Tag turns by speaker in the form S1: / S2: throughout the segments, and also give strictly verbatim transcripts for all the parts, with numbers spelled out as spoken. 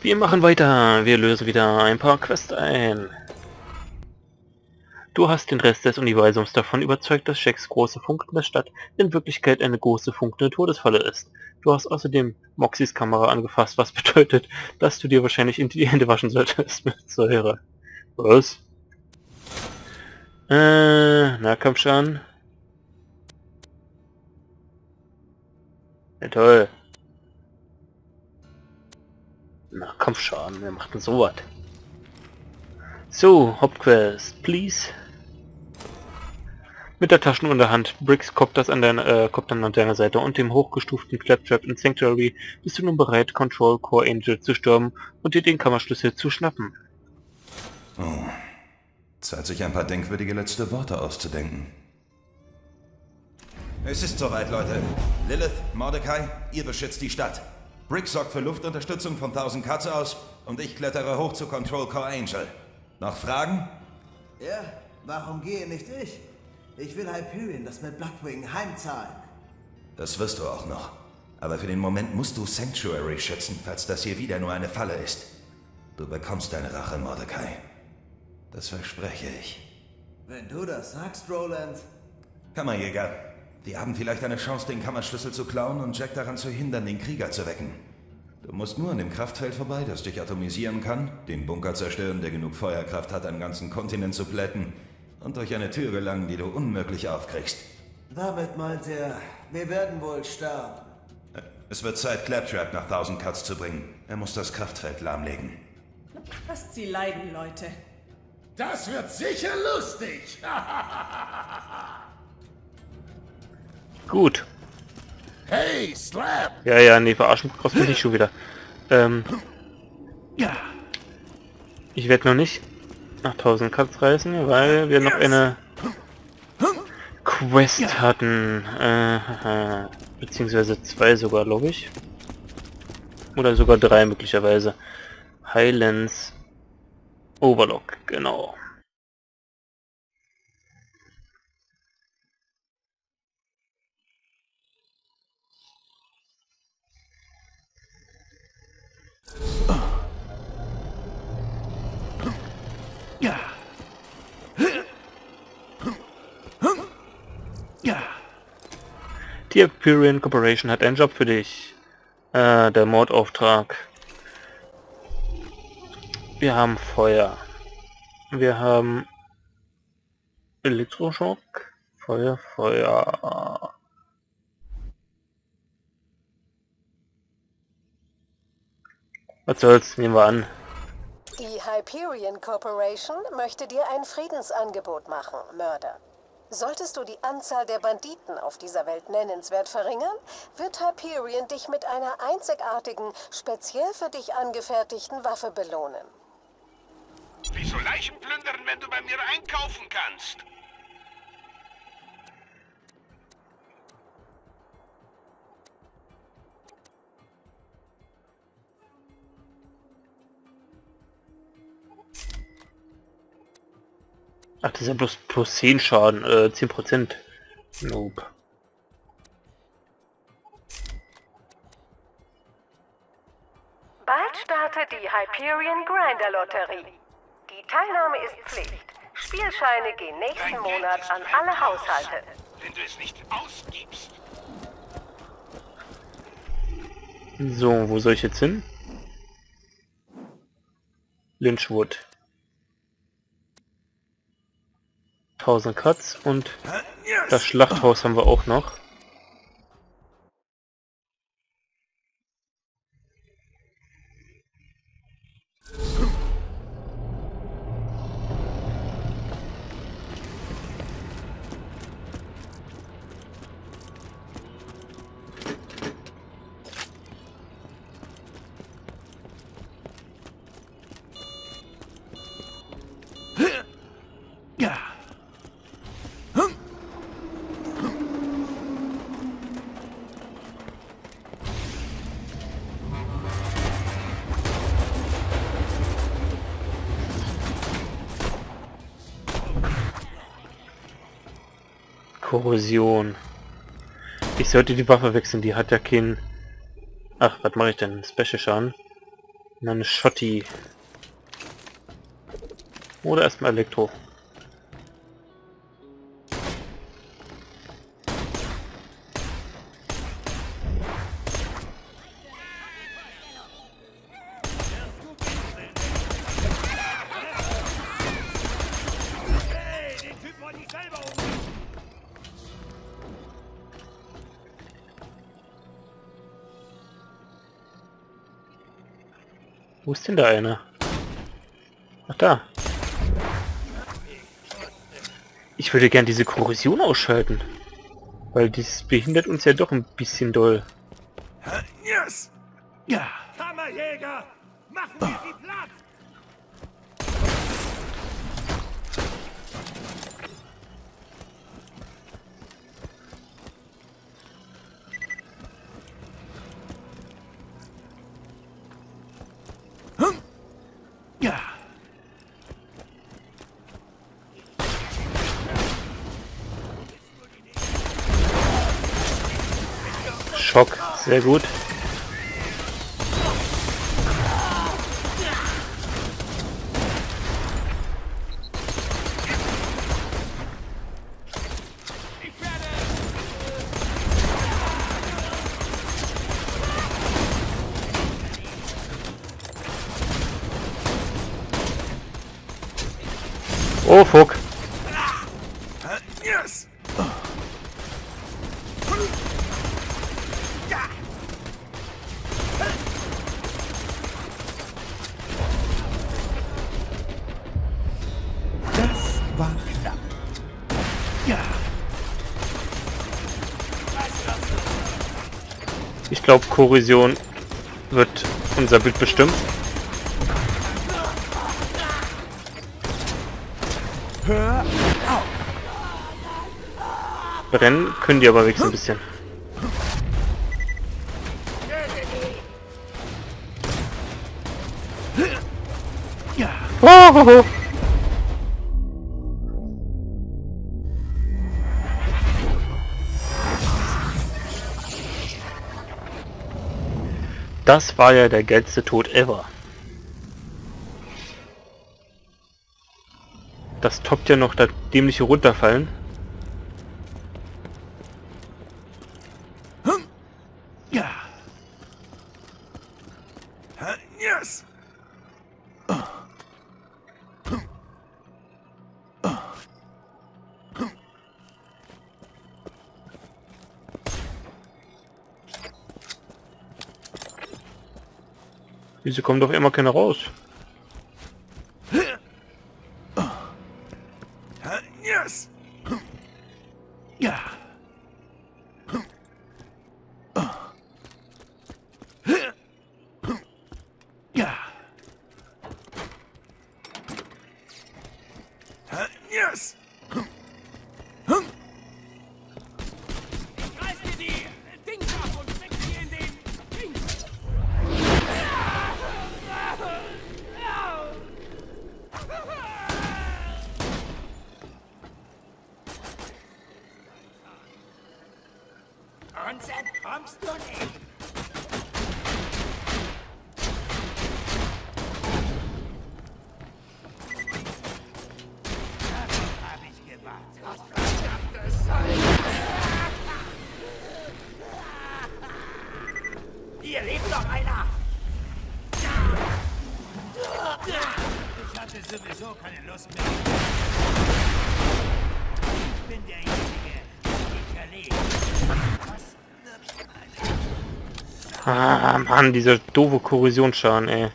S1: Wir machen weiter. Wir lösen wieder ein paar Quests ein. Du hast den Rest des Universums davon überzeugt, dass Jacks große funkende Stadt in Wirklichkeit eine große funkende Todesfalle ist. Du hast außerdem Moxys Kamera angefasst, was bedeutet, dass du dir wahrscheinlich in die Hände waschen solltest mit Säure. Was? Äh, Nahkampfschaden. Ja, toll. Nahkampfschaden, wer macht denn sowas? So, Hauptquest, please. Mit der Taschenuhr in der Hand, Briggs Copters an deiner, äh, Coptern an deiner Seite und dem hochgestuften Claptrap in Sanctuary bist du nun bereit, Control Core Angel zu stürmen und dir den Kammerschlüssel zu schnappen.
S2: Oh. Zeit, sich ein paar denkwürdige letzte Worte auszudenken. Es ist soweit, Leute. Lilith, Mordecai, ihr beschützt die Stadt. Briggs sorgt für Luftunterstützung von tausend Katze aus und ich klettere hoch zu Control Core Angel. Noch Fragen?
S3: Ja, warum gehe nicht ich? Ich will Hyperion das mit Bloodwing heimzahlen.
S2: Das wirst du auch noch. Aber für den Moment musst du Sanctuary schützen, falls das hier wieder nur eine Falle ist. Du bekommst deine Rache, Mordecai. Das verspreche ich.
S3: Wenn du das sagst, Roland.
S2: Kammerjäger, die haben vielleicht eine Chance, den Kammerschlüssel zu klauen und Jack daran zu hindern, den Krieger zu wecken. Du musst nur an dem Kraftfeld vorbei, das dich atomisieren kann, den Bunker zerstören, der genug Feuerkraft hat, einen ganzen Kontinent zu plätten, und durch eine Tür gelangen, die du unmöglich aufkriegst.
S3: Damit meint er, wir werden wohl sterben.
S2: Es wird Zeit, Claptrap nach tausend Cuts zu bringen. Er muss das Kraftfeld lahmlegen.
S4: Lasst sie leiden, Leute.
S5: Das wird sicher lustig.
S1: Gut.
S5: Hey, Slap!
S1: Ja, ja, nee, verarschen brauchst du nicht schon wieder. Ähm.
S5: Ja.
S1: Ich werde noch nicht nach tausend Cuts reisen, weil wir noch eine Quest ja. hatten. Äh, beziehungsweise zwei sogar, glaube ich. Oder sogar drei möglicherweise. Highlands Overlock, genau.
S5: Ja. Ja.
S1: Die Hyperion Corporation hat einen Job für dich. Äh, der Mordauftrag. Wir haben Feuer. Wir haben Elektroschock. Feuer, Feuer. Was soll's, nehmen wir an.
S6: Die Hyperion Corporation möchte dir ein Friedensangebot machen, Mörder. Solltest du die Anzahl der Banditen auf dieser Welt nennenswert verringern, wird Hyperion dich mit einer einzigartigen, speziell für dich angefertigten Waffe belohnen.
S7: Wieso Leichen plündern, wenn du bei mir einkaufen kannst?
S1: Ach, das ist ja bloß plus zehn Schaden, äh, zehn Prozent. Nope.
S6: Bald startet die Hyperion Grinder Lotterie. Die Teilnahme ist Pflicht. Spielscheine gehen nächsten Monat an alle Haushalte.
S7: Wenn du es nicht ausgibst.
S1: So, wo soll ich jetzt hin? Lynchwood. tausend Cuts und das Schlachthaus haben wir auch noch.
S5: Ja.
S1: Korrosion. Ich sollte die Waffe wechseln, die hat ja keinen... Ach, was mache ich denn? Special Schaden. Meine Schotti. Oder erstmal Elektro. Wo ist denn da einer? Ach da. Ich würde gern diese Korrosion ausschalten. Weil dies behindert uns ja doch ein bisschen doll.
S5: Yes! Ja! Kammerjäger! Machen wir sie platt! Ja!
S1: Schock, sehr gut. Oh, fuck.
S5: Yes! Das war knapp. Ja.
S1: Ich glaube, Korrosion wird unser Bild bestimmen.
S5: Hör auf!
S1: Brennen können die aber wenigstens ein bisschen.
S5: Ja!
S1: Oh, das war ja der geilste Tod ever. Das toppt ja noch das dämliche Runterfallen.
S5: Ja! Yes!
S1: Wieso kommen doch immer keine raus?
S5: Yes! Ja! Ja! Yes! Reiß dir die Dings ab und steck sie in den Dings! Uns entkommst du nicht! Darauf hab ich gewartet. Verdammtes Zeug! Hier lebt noch einer! Ich hatte sowieso keine Lust mehr. Ich bin derjenige, der lebt.
S1: Ah, Mann, dieser doofe Korrosionsschaden, ey.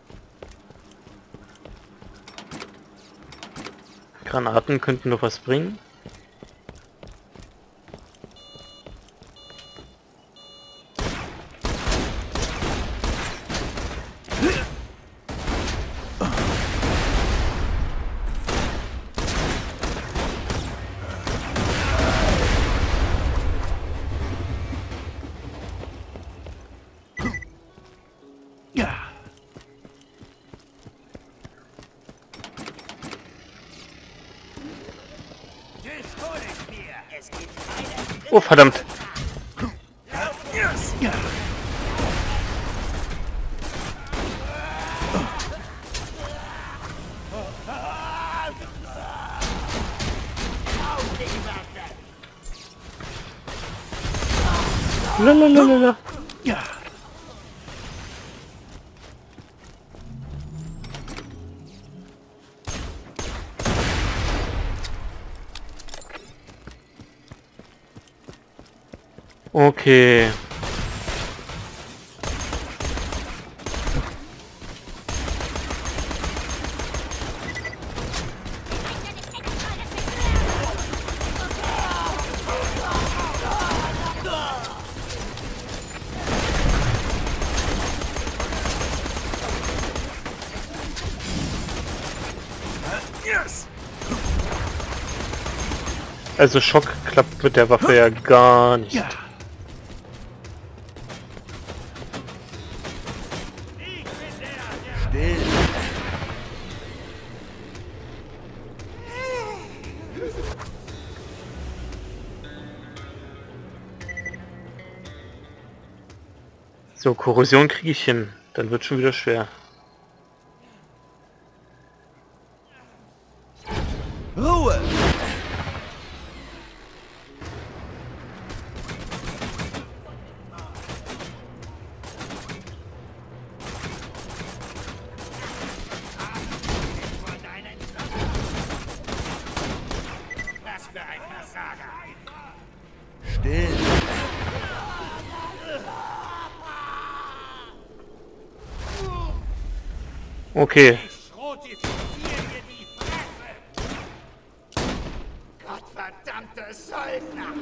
S1: Granaten könnten noch was bringen.
S5: Ja!
S1: Oh, verdammt.
S5: Yes! Ja!
S1: Lalalala.
S5: Ja.
S1: Okay.
S5: Yes.
S1: Also Schock klappt mit der Waffe ja gar nicht.
S5: Ja. Still.
S1: So, Korrosion kriege ich hin. Dann wird schon wieder schwer.
S5: Ruhe.
S7: Was für ein Versager.
S5: Still.
S1: Okay.
S7: Schrotifiziere dir die Fresse. Gottverdammte Söldner.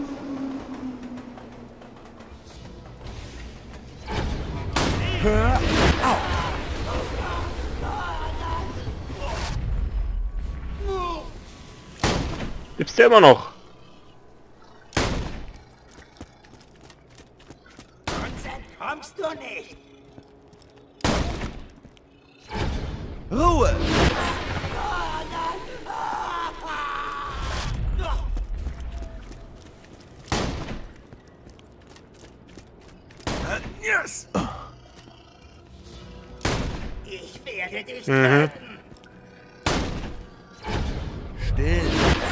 S5: Hör auf.
S1: Gibt's der immer noch?
S7: Uns entkommst du nicht.
S5: Ruhe. Yes.
S7: Ich werde dich
S1: Mhm.
S7: töten.
S5: Still.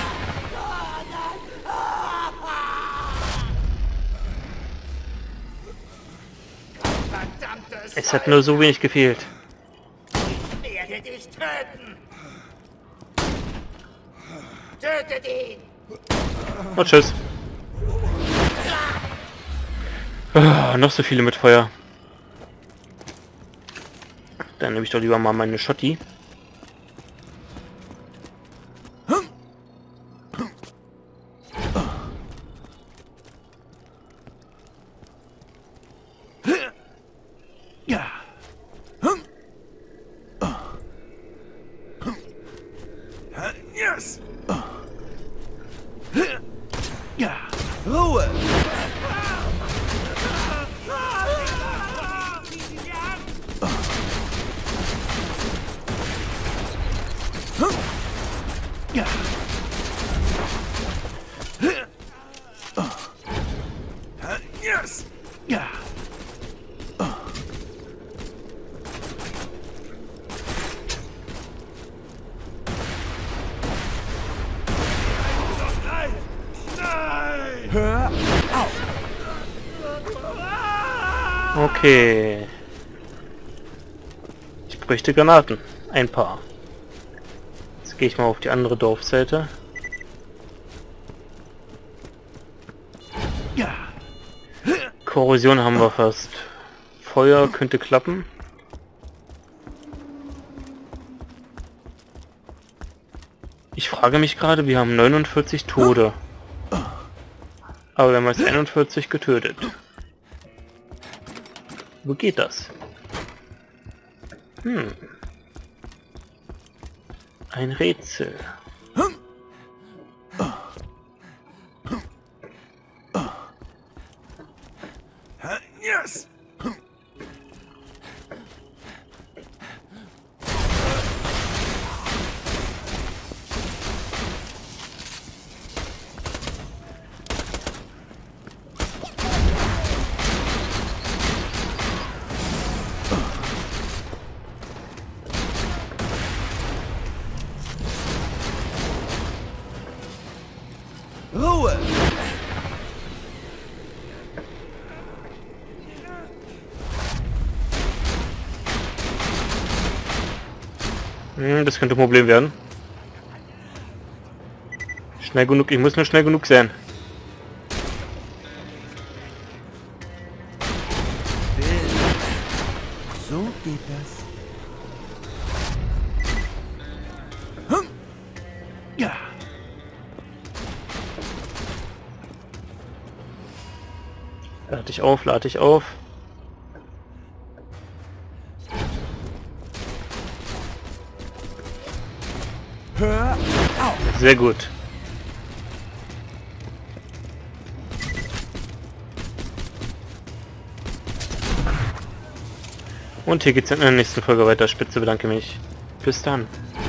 S7: Verdammte
S1: Es hat nur so wenig gefehlt.
S7: Ich werde dich töten. Tötet ihn.
S1: Und tschüss. Ah, noch so viele mit Feuer. Dann nehme ich doch lieber mal meine Schotti.
S5: Ja. Yes. Ja. Ruhe. Ja. Yes. Ja. Nein! Nein! Hör auf!
S1: Okay. Ich bräuchte Granaten. Ein paar. Jetzt gehe ich mal auf die andere Dorfseite.
S5: Ja.
S1: Korrosion haben wir fast. Feuer könnte klappen. Ich frage mich gerade, wir haben neunundvierzig Tote. Aber wir haben jetzt einundvierzig getötet. Wo geht das? Hm. Ein Rätsel.
S5: Yes.
S1: Hm, das könnte ein Problem werden. Schnell genug, ich muss nur schnell genug sein.
S3: So geht das.
S5: Ja.
S1: Lade dich auf, lade dich auf.
S5: Hör auf.
S1: Sehr gut. Und hier geht's in der nächsten Folge weiter. Spitze, bedanke mich. Bis dann.